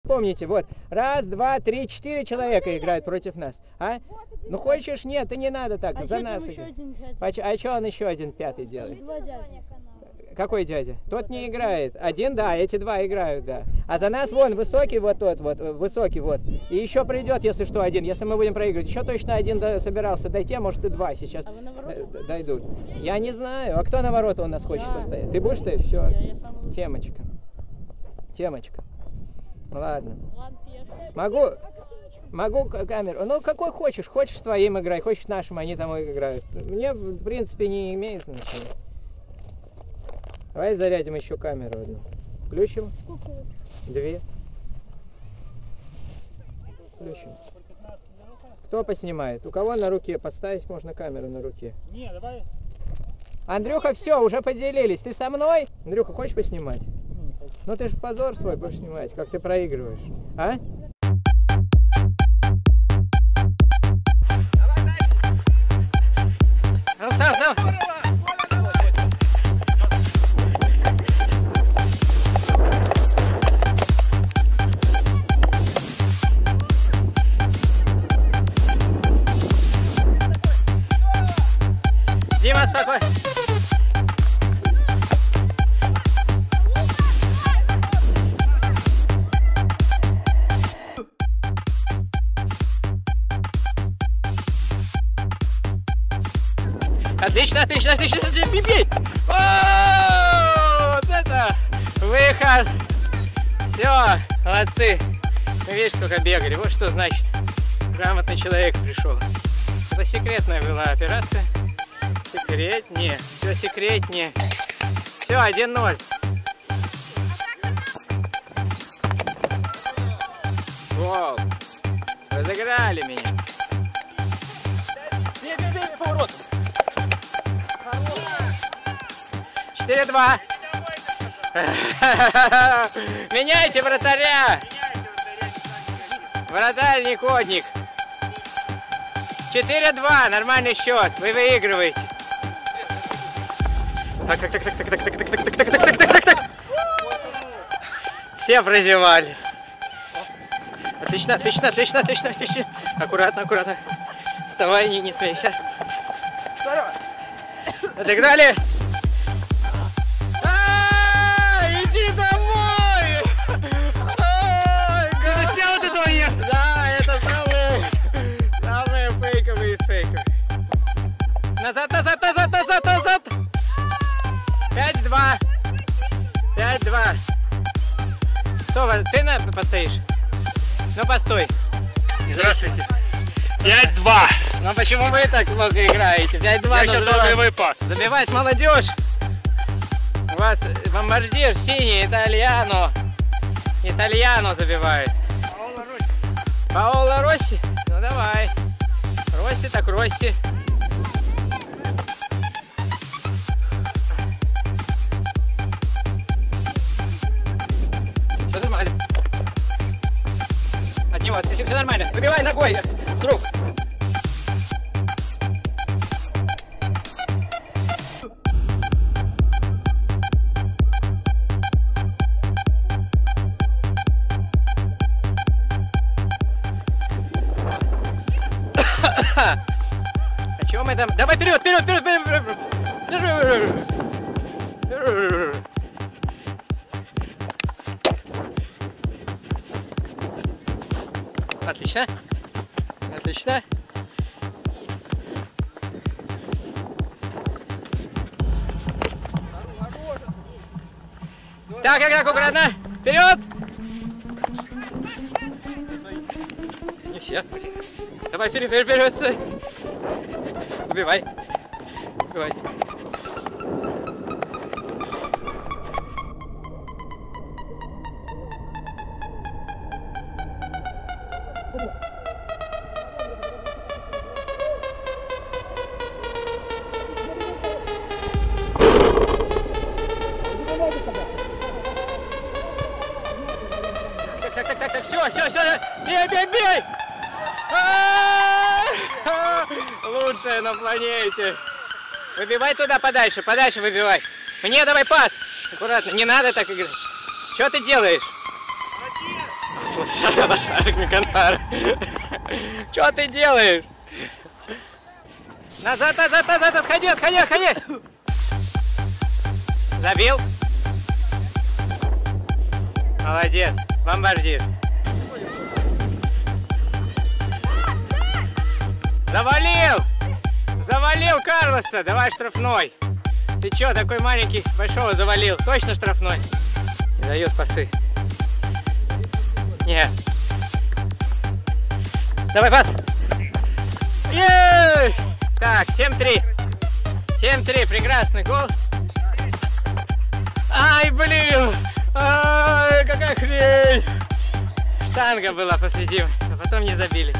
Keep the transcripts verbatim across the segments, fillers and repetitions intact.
Помните, вот, раз, два, три, четыре человека играют против нас, а? Ну хочешь, нет, и не надо так, а за нас играть. А что он еще один пятый делает? Какой дядя? Тот не играет. Один, да, эти два играют, да. А за нас вон высокий вот тот, вот, высокий вот. И еще придет, если что, один, если мы будем проигрывать. Еще точно один собирался дойти, а может и два сейчас а дойдут. Я не знаю. А кто на ворота у нас хочет постоять? Ты будешь стоять? Все. Темочка. Темочка. Ладно. Могу, могу камеру. Ну, какой хочешь. Хочешь твоим играй, хочешь нашим, они там играют. Мне, в принципе, не имеет значения. Давай зарядим еще камеру одну. Включим. Сколько у вас? Две. Включим. Кто поснимает? У кого на руке? Поставить можно камеру на руке. Не, давай. Андрюха, все, уже поделились. Ты со мной? Андрюха, хочешь поснимать? Ну ты же позор свой будешь снимать, как ты проигрываешь. А? Дима, спокойно. Отлично, отлично, отлично, отлично, бей! Вот это выход! Все, молодцы! Вы видите, сколько бегали, вот что значит грамотный человек пришел. Это секретная была операция. Секретнее, все секретнее. Все, один ноль. Гол! Разыграли меня. Бей, бей, бей, поворот! четыре два. Меняйте вратаря. Вратарь не кодник. четыре два. Нормальный счет. Вы выигрываете. Так, так, так, так, так, так, так, так, так, так, так, так, так, так. Все прозевали. Отлично, отлично, отлично, отлично, отлично. Аккуратно, аккуратно. Вставай, не, не смейся. Здорово. Отыграли. Иди домой! Ты снял вот этого нет? Да, это самые, самые фейковые из фейков. Назад, назад, назад, назад, назад! пять два. пять два. Что, ты на постоишь? Ну, постой. Здравствуйте. пять два. Ну, почему вы так много играете? пять два. Я сейчас добрый пас. Забивает молодежь. У вас бомбардир синий, Итальяно. Итальяно забивает. Паоло Росси. Паоло Росси? Ну давай. Росси так Росси. Все нормально. От него, все нормально. Выбивай ногой. С рук. А чего мы там? Давай вперед, вперед, вперед, вперед, вперед. Отлично. Отлично. Так, так, так, аккуратно. Вперед. Не все. Давай вперед, вперед, вперед. Убивай. Убивай. Так, так, так, так, так, все, все, все. Бей, бей, бей. Лучшее на планете. Выбивай туда подальше, подальше выбивай. Мне давай пас. Аккуратно, не надо так играть. Что ты делаешь? Что ты делаешь? Назад, назад, назад, отходи, отходи, отходи! Забил? Молодец, бомбардир. Завалил! Завалил Карлоса! Давай штрафной! Ты чё, такой маленький, большого завалил? Точно штрафной? Не дает пасы. Нет. Давай, пас! Ей! Так, семь-три. семь-три, прекрасный гол. Ай, блин! Ай, какая хрень! Штанга была последним, а потом не забили.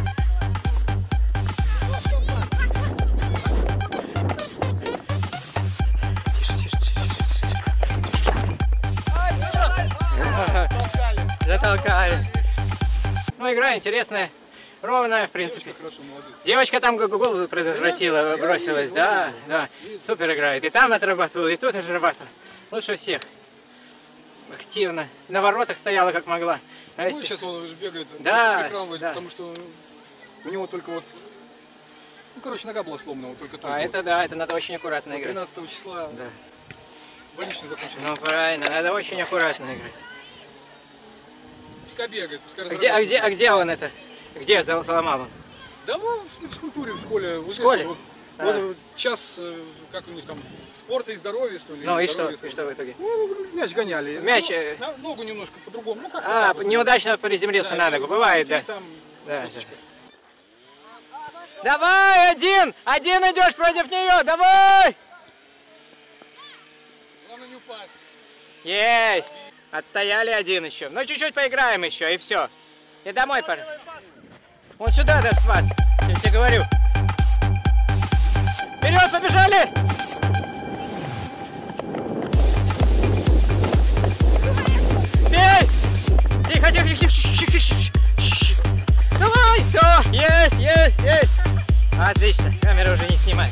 Затолкали. Ну, игра интересная, ровная, в принципе. Девочка там гол предотвратила, бросилась, да, да, супер играет. И там отрабатывала, и тут отрабатывала. Лучше всех. Активно. На воротах стояла, как могла. А ну, если... сейчас он бегает, да, экран, да. Потому что у него только вот, ну, короче, нога была сломана, вот только А это да, это надо очень аккуратно играть. тринадцатого числа да. больничный закончился. Ну, правильно, надо очень аккуратно играть. Пускай бегает, пускай а где, а, где, а где он это? Где заломал он? Да, ну, в физкультуре, в школе. В школе? Вот, а. вот час, как у них там, спорта и здоровья, что ли? Ну и что? И что в итоге? Ну, мяч гоняли. Мяч... Ну, на, ногу немножко по-другому. Ну, как а, вот. неудачно приземлился да, на ногу, бывает, да. Там, да, да. Давай, один! Один идешь против нее, давай! Главное не упасть. Есть! Отстояли один еще. Ну, чуть-чуть поиграем еще, и все. И домой пора. Вот сюда даст пас, я тебе говорю. Вперед, побежали! Бей! Тихо, тихо, тихо. Давай, все, есть, есть, есть. Отлично, камера уже не снимает.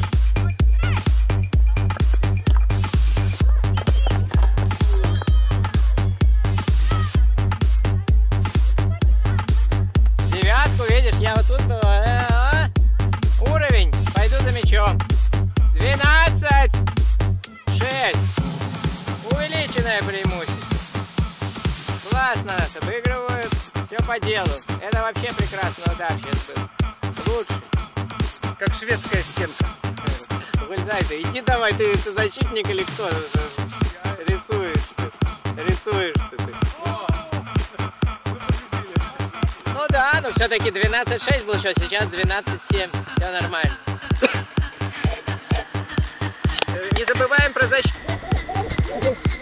Девятку, видишь, я вот тут был. А-а-а. Уровень, пойду за мячом. двенадцать, шесть. Увеличенное преимущество. Классно, обыгрывают, все по делу. Это вообще прекрасный удар сейчас был. Лучше. Как шведская стенка. Вылезай ты, иди давай, ты, ты защитник или кто? Рисуешь ты, рисуешься ты. Ну да, но все-таки двенадцать шесть был сейчас, сейчас двенадцать семь, все нормально. Не забываем про защиту.